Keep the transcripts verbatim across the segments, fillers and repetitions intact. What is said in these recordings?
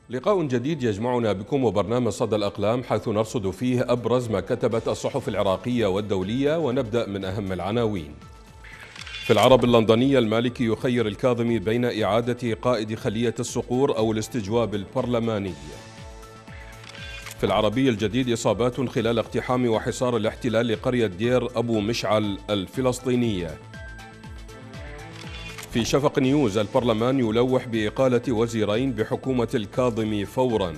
لقاء جديد يجمعنا بكم وبرنامج صدى الأقلام، حيث نرصد فيه أبرز ما كتبت الصحف العراقية والدولية، ونبدأ من أهم العناوين. في العرب اللندنية، المالكي يخير الكاظمي بين إعادة قائد خلية الصقور أو الاستجواب البرلماني. في العربي الجديد، إصابات خلال اقتحام وحصار الاحتلال لقرية دير أبو مشعل الفلسطينية. في شفق نيوز، البرلمان يلوح بإقالة وزيرين بحكومة الكاظمي فوراً.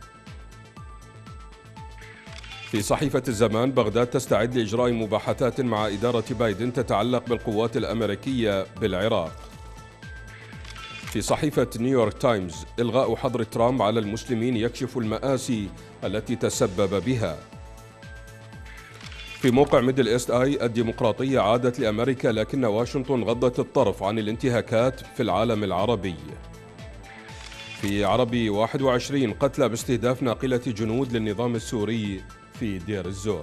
في صحيفة الزمان، بغداد تستعد لإجراء مباحثات مع إدارة بايدن تتعلق بالقوات الأمريكية بالعراق. في صحيفة نيويورك تايمز، إلغاء حظر ترامب على المسلمين يكشف المآسي التي تسبب بها. في موقع ميدل إيست آي، الديمقراطية عادت لأمريكا لكن واشنطن غضت الطرف عن الانتهاكات في العالم العربي. في عربي واحد وعشرين، قتلى باستهداف ناقلة جنود للنظام السوري في دير الزور.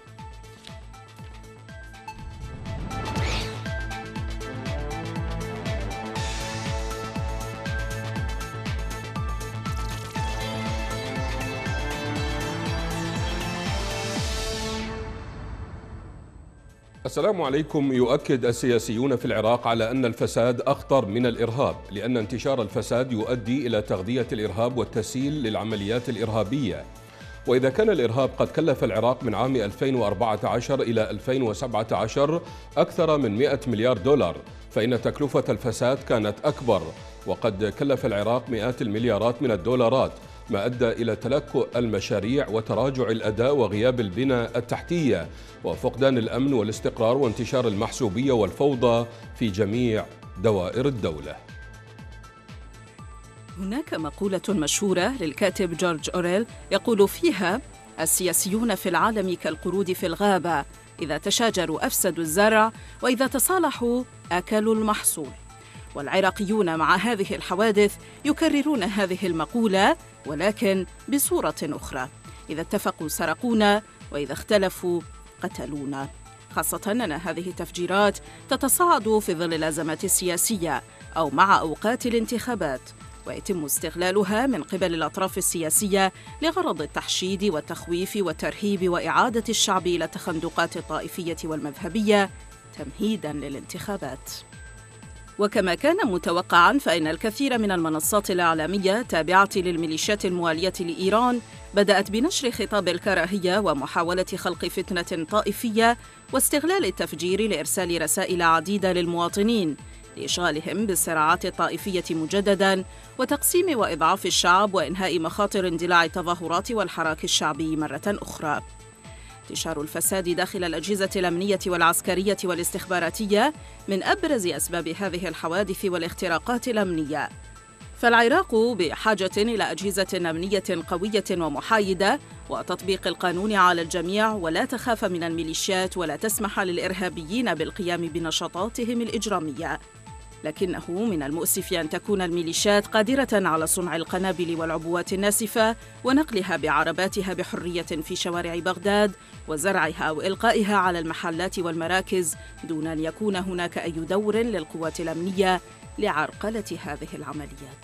السلام عليكم. يؤكد السياسيون في العراق على أن الفساد أخطر من الإرهاب، لأن انتشار الفساد يؤدي إلى تغذية الإرهاب والتسهيل للعمليات الإرهابية. وإذا كان الإرهاب قد كلف العراق من عام ألفين وأربعة عشر إلى ألفين وسبعة عشر أكثر من مئة مليار دولار، فإن تكلفة الفساد كانت أكبر، وقد كلف العراق مئات المليارات من الدولارات، ما أدى إلى تلكؤ المشاريع وتراجع الأداء وغياب البنى التحتية وفقدان الأمن والاستقرار وانتشار المحسوبية والفوضى في جميع دوائر الدولة. هناك مقولة مشهورة للكاتب جورج أوريل يقول فيها: السياسيون في العالم كالقرود في الغابة، إذا تشاجروا أفسدوا الزرع، وإذا تصالحوا أكلوا المحصول. والعراقيون مع هذه الحوادث يكررون هذه المقولة، ولكن بصورة أخرى: إذا اتفقوا سرقونا، وإذا اختلفوا قتلونا. خاصة أن هذه التفجيرات تتصاعد في ظل الأزمات السياسية أو مع أوقات الانتخابات، ويتم استغلالها من قبل الأطراف السياسية لغرض التحشيد والتخويف والترهيب وإعادة الشعب إلى التخندقات الطائفية والمذهبية تمهيداً للانتخابات. وكما كان متوقعاً، فإن الكثير من المنصات الإعلامية تابعة للميليشيات الموالية لإيران بدأت بنشر خطاب الكراهية ومحاولة خلق فتنة طائفية واستغلال التفجير لإرسال رسائل عديدة للمواطنين لإشغالهم بالصراعات الطائفية مجدداً وتقسيم وإضعاف الشعب وإنهاء مخاطر اندلاع التظاهرات والحراك الشعبي مرة أخرى. انتشار الفساد داخل الأجهزة الأمنية والعسكرية والاستخباراتية من أبرز أسباب هذه الحوادث والاختراقات الأمنية. فالعراق بحاجة إلى أجهزة أمنية قوية ومحايدة وتطبيق القانون على الجميع، ولا تخاف من الميليشيات ولا تسمح للإرهابيين بالقيام بنشاطاتهم الإجرامية. لكنه من المؤسف أن تكون الميليشيات قادرة على صنع القنابل والعبوات الناسفة ونقلها بعرباتها بحرية في شوارع بغداد وزرعها وإلقائها على المحلات والمراكز دون أن يكون هناك أي دور للقوات الأمنية لعرقلة هذه العمليات.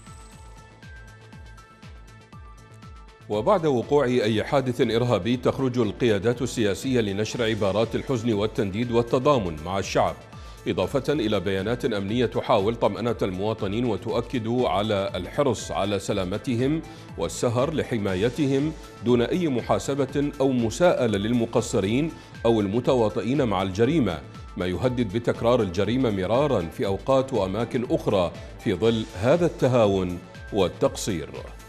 وبعد وقوع أي حادث إرهابي تخرج القيادات السياسية لنشر عبارات الحزن والتنديد والتضامن مع الشعب، إضافة إلى بيانات أمنية تحاول طمأنة المواطنين وتؤكد على الحرص على سلامتهم والسهر لحمايتهم دون أي محاسبة أو مساءلة للمقصرين أو المتواطئين مع الجريمة، ما يهدد بتكرار الجريمة مراراً في أوقات وأماكن أخرى في ظل هذا التهاون والتقصير.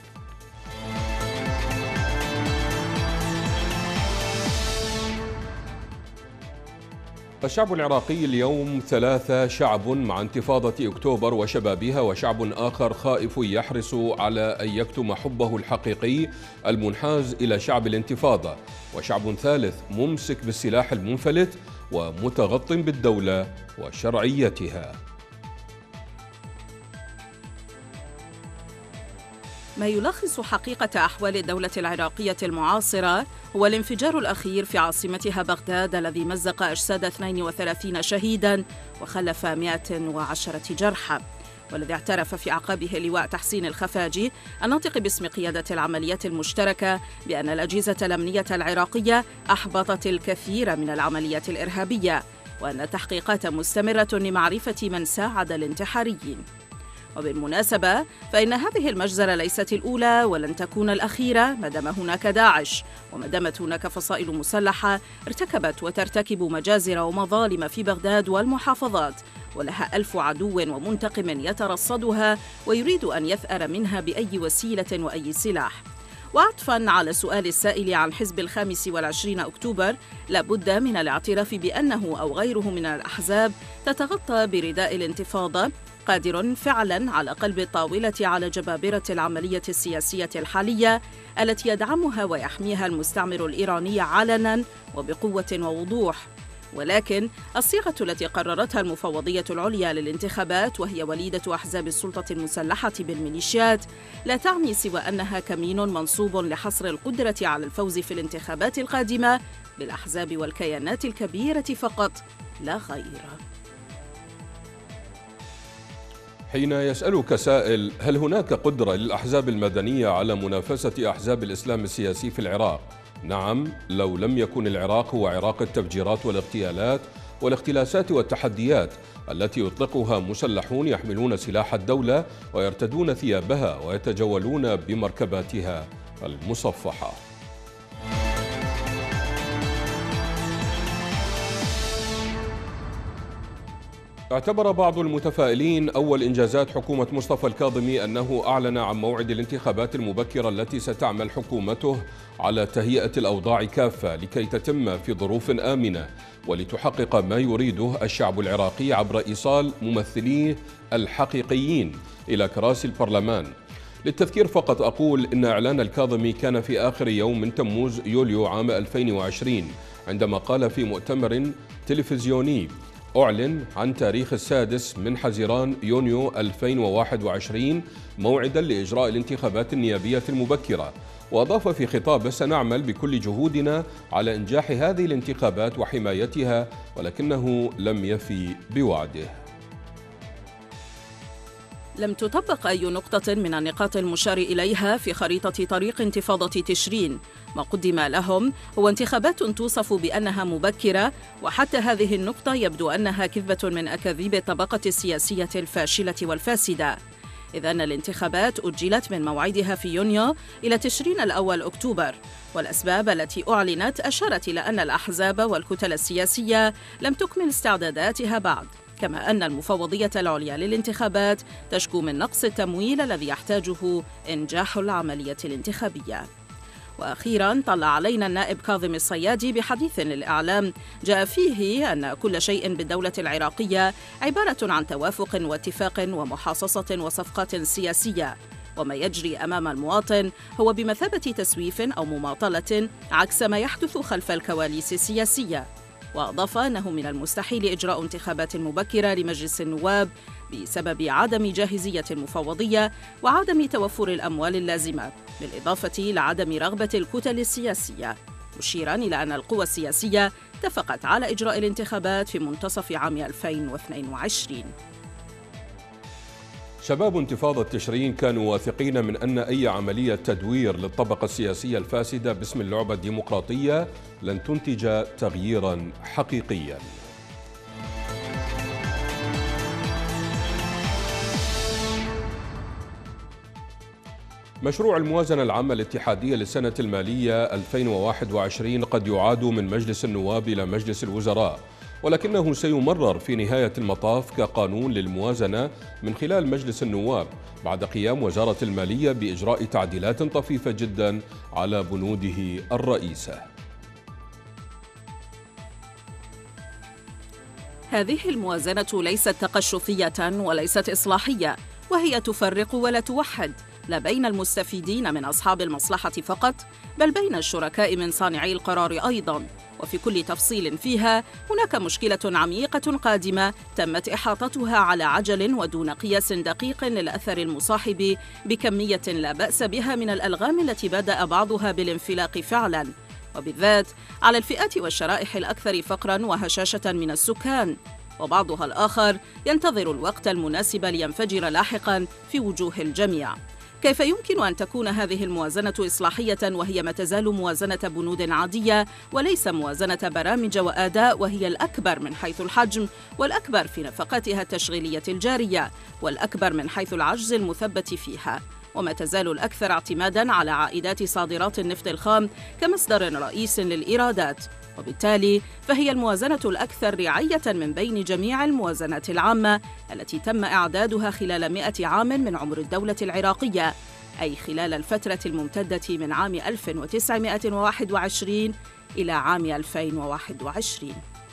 الشعب العراقي اليوم ثلاثة: شعب مع انتفاضة أكتوبر وشبابها، وشعب آخر خائف يحرص على أن يكتم حبه الحقيقي المنحاز إلى شعب الانتفاضة، وشعب ثالث ممسك بالسلاح المنفلت ومتغط بالدولة وشرعيتها. ما يلخص حقيقة أحوال الدولة العراقية المعاصرة هو الانفجار الأخير في عاصمتها بغداد الذي مزق أجساد اثنين وثلاثين شهيداً وخلف مئة وعشرة جرحى، والذي اعترف في أعقابه اللواء تحسين الخفاجي الناطق باسم قيادة العمليات المشتركة بأن الأجهزة الأمنية العراقية أحبطت الكثير من العمليات الإرهابية، وأن التحقيقات مستمرة لمعرفة من ساعد الانتحاريين. وبالمناسبة فإن هذه المجزرة ليست الأولى ولن تكون الأخيرة ما دام هناك داعش، وما دامت هناك فصائل مسلحة ارتكبت وترتكب مجازر ومظالم في بغداد والمحافظات، ولها ألف عدو ومنتقم يترصدها ويريد أن يثأر منها بأي وسيلة وأي سلاح. وعطفاً على سؤال السائل عن حزب الخامس والعشرين أكتوبر، لابد من الاعتراف بأنه أو غيره من الأحزاب تتغطى برداء الانتفاضة، قادر فعلاً على قلب الطاولة على جبابرة العملية السياسية الحالية التي يدعمها ويحميها المستعمر الإيراني علناً وبقوة ووضوح. ولكن الصيغة التي قررتها المفوضية العليا للانتخابات، وهي وليدة أحزاب السلطة المسلحة بالميليشيات، لا تعني سوى أنها كمين منصوب لحصر القدرة على الفوز في الانتخابات القادمة بالأحزاب والكيانات الكبيرة فقط لا غير. حين يسألك سائل هل هناك قدرة للأحزاب المدنية على منافسة أحزاب الإسلام السياسي في العراق؟ نعم، لو لم يكن العراق هو عراق التفجيرات والاغتيالات والاختلاسات والتحديات التي يطلقها مسلحون يحملون سلاح الدولة ويرتدون ثيابها ويتجولون بمركباتها المصفحة. اعتبر بعض المتفائلين أول إنجازات حكومة مصطفى الكاظمي أنه أعلن عن موعد الانتخابات المبكرة التي ستعمل حكومته على تهيئة الأوضاع كافة لكي تتم في ظروف آمنة ولتحقق ما يريده الشعب العراقي عبر إيصال ممثليه الحقيقيين إلى كراسي البرلمان. للتذكير فقط أقول إن إعلان الكاظمي كان في آخر يوم من تموز يوليو عام ألفين وعشرين، عندما قال في مؤتمر تلفزيوني: أعلن عن تاريخ السادس من حزيران يونيو ألفين وواحد وعشرين موعدا لإجراء الانتخابات النيابية المبكرة. وأضاف في خطابه: سنعمل بكل جهودنا على إنجاح هذه الانتخابات وحمايتها، ولكنه لم يفي بوعده. لم تطبق أي نقطة من النقاط المشار إليها في خريطة طريق انتفاضة تشرين. ما قدم لهم هو انتخابات توصف بأنها مبكرة، وحتى هذه النقطة يبدو أنها كذبة من أكاذيب الطبقة السياسية الفاشلة والفاسدة، إذ أن الانتخابات أجلت من موعدها في يونيو إلى تشرين الأول أكتوبر، والأسباب التي أعلنت أشارت إلى أن الأحزاب والكتل السياسية لم تكمل استعداداتها بعد، كما أن المفوضية العليا للانتخابات تشكو من نقص التمويل الذي يحتاجه إنجاح العملية الانتخابية. وأخيراً طلع علينا النائب كاظم الصيادي بحديث للإعلام جاء فيه أن كل شيء بالدولة العراقية عبارة عن توافق واتفاق ومحاصصة وصفقات سياسية، وما يجري أمام المواطن هو بمثابة تسويف أو مماطلة عكس ما يحدث خلف الكواليس السياسية. وأضاف أنه من المستحيل إجراء انتخابات مبكرة لمجلس النواب بسبب عدم جاهزية المفوضية وعدم توفر الأموال اللازمة، بالإضافة لعدم رغبة الكتل السياسية، مشيراً إلى أن القوى السياسية اتفقت على إجراء الانتخابات في منتصف عام ألفين واثنين وعشرين. شباب انتفاضة تشرين كانوا واثقين من أن أي عملية تدوير للطبقة السياسية الفاسدة باسم اللعبة الديمقراطية لن تنتج تغييراً حقيقياً. مشروع الموازنة العامة الاتحادية للسنة المالية ألفين وواحد وعشرين قد يعاد من مجلس النواب إلى مجلس الوزراء، ولكنه سيمرر في نهاية المطاف كقانون للموازنة من خلال مجلس النواب بعد قيام وزارة المالية بإجراء تعديلات طفيفة جدا على بنوده الرئيسة. هذه الموازنة ليست تقشفية وليست إصلاحية، وهي تفرق ولا توحد، لا بين المستفيدين من أصحاب المصلحة فقط، بل بين الشركاء من صانعي القرار أيضاً. وفي كل تفصيل فيها هناك مشكلة عميقة قادمة تمت إحاطتها على عجل ودون قياس دقيق للأثر المصاحب بكمية لا بأس بها من الألغام التي بدأ بعضها بالانفلاق فعلاً، وبالذات على الفئات والشرائح الأكثر فقراً وهشاشة من السكان. وبعضها الآخر ينتظر الوقت المناسب لينفجر لاحقاً في وجوه الجميع. كيف يمكن أن تكون هذه الموازنة إصلاحية وهي ما تزال موازنة بنود عادية وليس موازنة برامج وأداء، وهي الأكبر من حيث الحجم والأكبر في نفقاتها التشغيلية الجارية والأكبر من حيث العجز المثبت فيها، وما تزال الأكثر اعتماداً على عائدات صادرات النفط الخام كمصدر رئيس للإيرادات، وبالتالي فهي الموازنة الأكثر رعاية من بين جميع الموازنات العامة التي تم إعدادها خلال مئة عام من عمر الدولة العراقية، أي خلال الفترة الممتدة من عام ألف وتسعمئة وواحد وعشرين إلى عام ألفين وواحد وعشرين.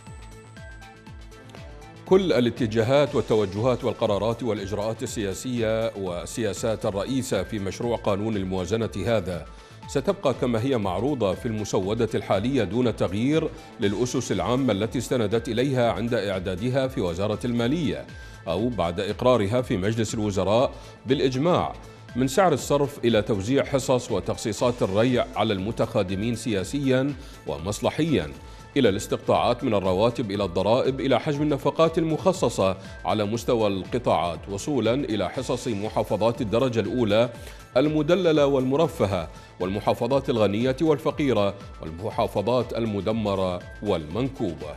كل الاتجاهات والتوجهات والقرارات والإجراءات السياسية والسياسات الرئيسة في مشروع قانون الموازنة هذا ستبقى كما هي معروضة في المسودة الحالية دون تغيير للأسس العامة التي استندت إليها عند إعدادها في وزارة المالية أو بعد إقرارها في مجلس الوزراء بالإجماع، من سعر الصرف إلى توزيع حصص وتخصيصات الريع على المتخادمين سياسياً ومصلحياً، إلى الاستقطاعات من الرواتب إلى الضرائب إلى حجم النفقات المخصصة على مستوى القطاعات، وصولاً إلى حصص محافظات الدرجة الأولى المدللة والمرفهة والمحافظات الغنية والفقيرة والمحافظات المدمرة والمنكوبة.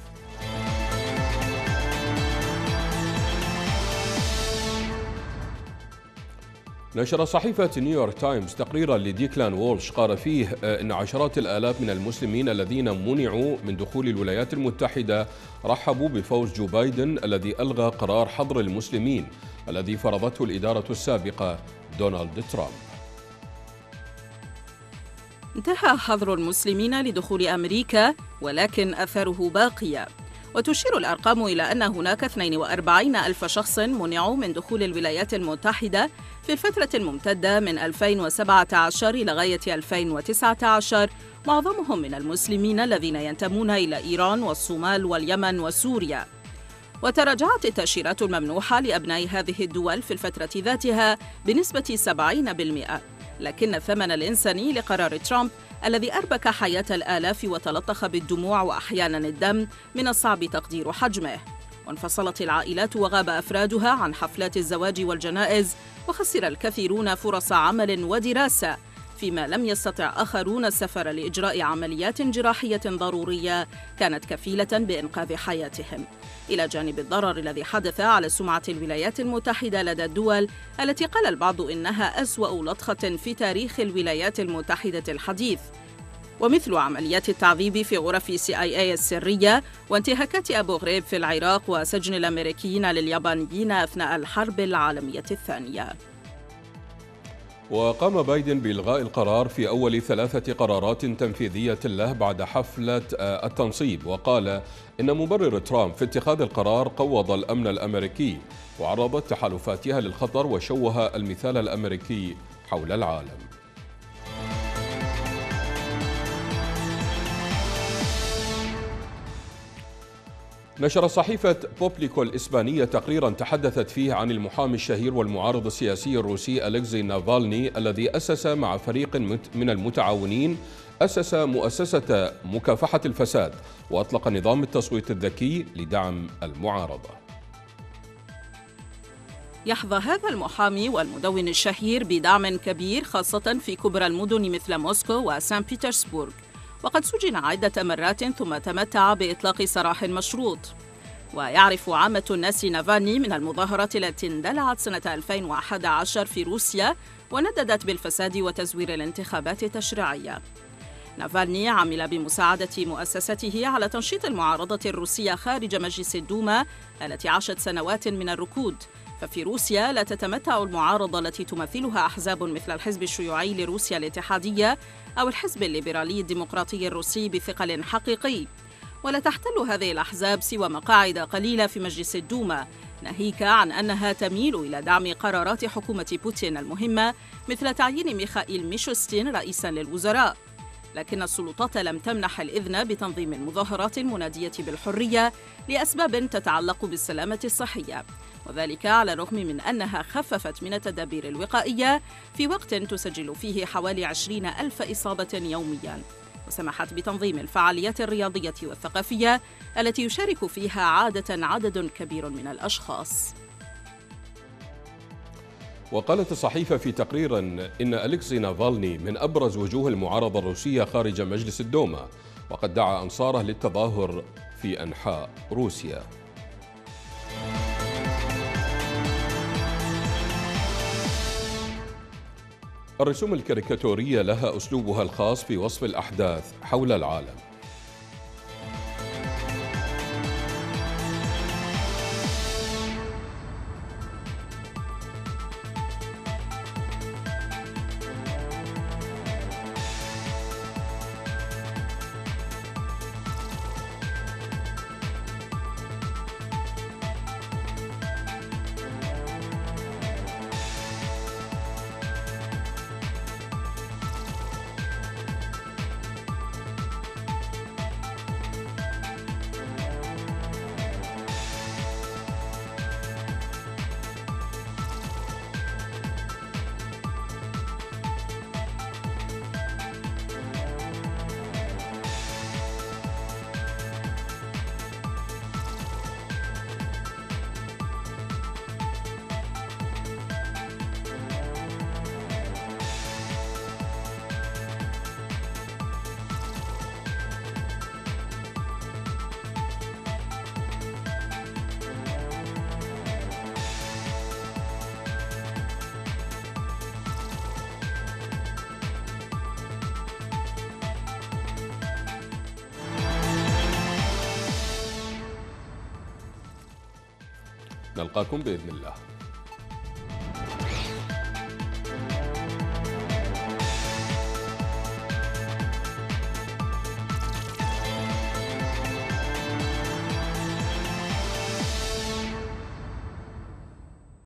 نشر صحيفة نيويورك تايمز تقريرا لديكلان وولش قال فيه إن عشرات الآلاف من المسلمين الذين منعوا من دخول الولايات المتحدة رحبوا بفوز جو بايدن الذي ألغى قرار حظر المسلمين الذي فرضته الإدارة السابقة دونالد ترامب. انتهى حظر المسلمين لدخول أمريكا، ولكن أثره باقية، وتشير الأرقام إلى أن هناك اثنين وأربعين ألف شخص منعوا من دخول الولايات المتحدة في الفترة الممتدة من ألفين وسبعة عشر لغاية ألفين وتسعة عشر، معظمهم من المسلمين الذين ينتمون إلى إيران والصومال واليمن وسوريا. وتراجعت التأشيرات الممنوحة لأبناء هذه الدول في الفترة ذاتها بنسبة سبعين بالمئة، لكن الثمن الإنساني لقرار ترامب الذي أربك حياة الآلاف وتلطخ بالدموع وأحياناً الدم من الصعب تقدير حجمه. وانفصلت العائلات وغاب أفرادها عن حفلات الزواج والجنائز، وخسر الكثيرون فرص عمل ودراسة، فيما لم يستطع آخرون السفر لإجراء عمليات جراحية ضرورية كانت كفيلة بإنقاذ حياتهم، إلى جانب الضرر الذي حدث على سمعة الولايات المتحدة لدى الدول التي قال البعض إنها أسوأ لطخة في تاريخ الولايات المتحدة الحديث، ومثل عمليات التعذيب في غرف سي آي إيه السرية وانتهاكات أبو غريب في العراق وسجن الأمريكيين لليابانيين أثناء الحرب العالمية الثانية. وقام بايدن بإلغاء القرار في أول ثلاثة قرارات تنفيذية له بعد حفلة التنصيب، وقال إن مبرر ترامب في اتخاذ القرار قوض الأمن الأمريكي وعرضت تحالفاتها للخطر وشوه المثال الأمريكي حول العالم. نشر صحيفة بوبليكو الإسبانية تقريرا تحدثت فيه عن المحامي الشهير والمعارض السياسي الروسي أليكسي نافالني الذي أسس مع فريق من المتعاونين أسس مؤسسة مكافحة الفساد وأطلق نظام التصويت الذكي لدعم المعارضة. يحظى هذا المحامي والمدون الشهير بدعم كبير خاصة في كبرى المدن مثل موسكو وسان بيترسبورغ، وقد سجن عدة مرات ثم تمتع بإطلاق سراح مشروط. ويعرف عامة الناس نافالني من المظاهرات التي اندلعت سنة ألفين وأحد عشر في روسيا ونددت بالفساد وتزوير الانتخابات التشريعية. نافالني عمل بمساعدة مؤسسته على تنشيط المعارضة الروسية خارج مجلس الدوما التي عاشت سنوات من الركود، ففي روسيا لا تتمتع المعارضة التي تمثلها أحزاب مثل الحزب الشيوعي لروسيا الاتحادية أو الحزب الليبرالي الديمقراطي الروسي بثقل حقيقي، ولا تحتل هذه الأحزاب سوى مقاعد قليلة في مجلس الدوما، ناهيك عن أنها تميل إلى دعم قرارات حكومة بوتين المهمة مثل تعيين ميخائيل ميشوستين رئيساً للوزراء. لكن السلطات لم تمنح الإذن بتنظيم المظاهرات المنادية بالحرية لأسباب تتعلق بالسلامة الصحية، وذلك على الرغم من أنها خففت من التدابير الوقائية في وقت تسجل فيه حوالي عشرين ألف إصابة يومياً. وسمحت بتنظيم الفعاليات الرياضية والثقافية التي يشارك فيها عادة عدد كبير من الأشخاص. وقالت الصحيفة في تقرير إن أليكسي نافالني من أبرز وجوه المعارضة الروسية خارج مجلس الدوما، وقد دعا أنصاره للتظاهر في أنحاء روسيا. الرسوم الكاريكاتورية لها أسلوبها الخاص في وصف الأحداث حول العالم. نلقاكم بإذن الله.